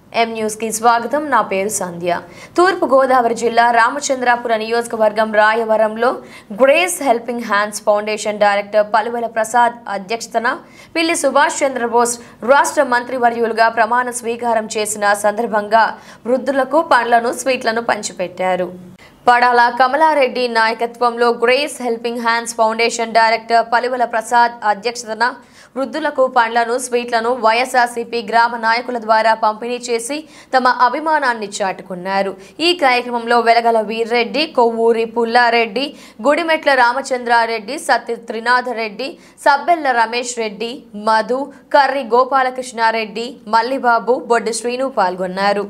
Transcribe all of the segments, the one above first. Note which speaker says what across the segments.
Speaker 1: M news కి స్వాగతం. నా పేరు సంధ్య. తూర్పు గోదావరి జిల్లా రామచంద్రాపుర నియోజకవర్గం రాయవరంలో grace helping hands foundation director Paluvela Prasad అధ్యక్షతన పిల్లి సుభాష్ చంద్రబోస్ రాష్ట్ర మంత్రివర్యులుగా ప్రమాణ స్వీకారం చేసిన సందర్భంగా వృద్ధులకు పండ్లను, స్వీట్లను పంచిపెట్టారు. పడాల కమలారెడ్డి నాయకత్వంలో grace helping hands foundation director Paluvela Prasad అధ్యక్షతన వృద్ధులకు పండ్లను, స్వీట్లను వైఎస్ఆర్సీపీ గ్రామ నాయకుల ద్వారా పంపిణీ చేసి తమ అభిమానాన్ని చాటుకున్నారు. ఈ కార్యక్రమంలో వెలగల వీర్రెడ్డి, కొవ్వూరి పుల్లారెడ్డి, గుడిమెట్ల రామచంద్రారెడ్డి, సత్య త్రినాథరెడ్డి, సబ్బెల్ల రమేష్ రెడ్డి, మధు, కర్రి గోపాలకృష్ణారెడ్డి, మల్లిబాబు, బొడ్డు శ్రీను పాల్గొన్నారు.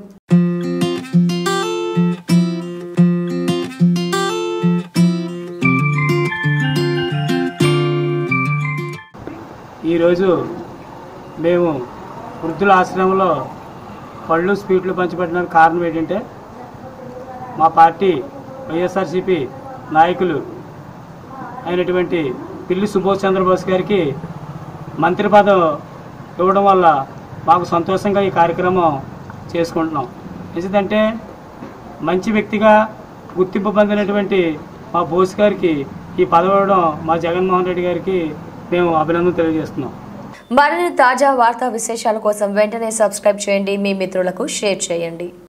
Speaker 2: ఈరోజు మేము వృద్ధుల ఆశ్రమంలో పళ్ళు, స్వీట్లు పంచిపెట్టడానికి కారణం ఏంటంటే మా పార్టీ వైఎస్ఆర్సీపీ నాయకులు అయినటువంటి పిల్లి సుభాష్ చంద్రబోస్ గారికి మంత్రి పదవి ఇవ్వడం వల్ల మాకు సంతోషంగా ఈ కార్యక్రమం చేసుకుంటున్నాం. ఎందుకంటే మంచి వ్యక్తిగా గుర్తింపు పొందినటువంటి మా బోస్ గారికి ఈ పదవి ఇవ్వడం మా జగన్మోహన్ రెడ్డి గారికి మేము అభినందన తెలియజేస్తున్నాం.
Speaker 1: మరిన్ని తాజా వార్తా విశేషాల కోసం వెంటనే సబ్స్క్రైబ్ చేయండి. మీ మిత్రులకు షేర్ చేయండి.